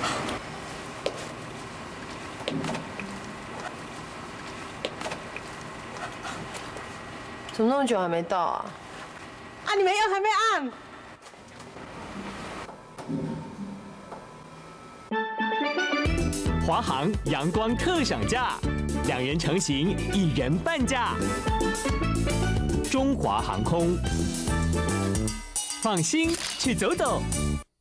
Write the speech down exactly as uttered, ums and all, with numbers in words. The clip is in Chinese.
怎么那么久还没到啊？啊，你们药还没按。 华航阳光特赏价，两人成行，一人半价。中华航空，放心去走走。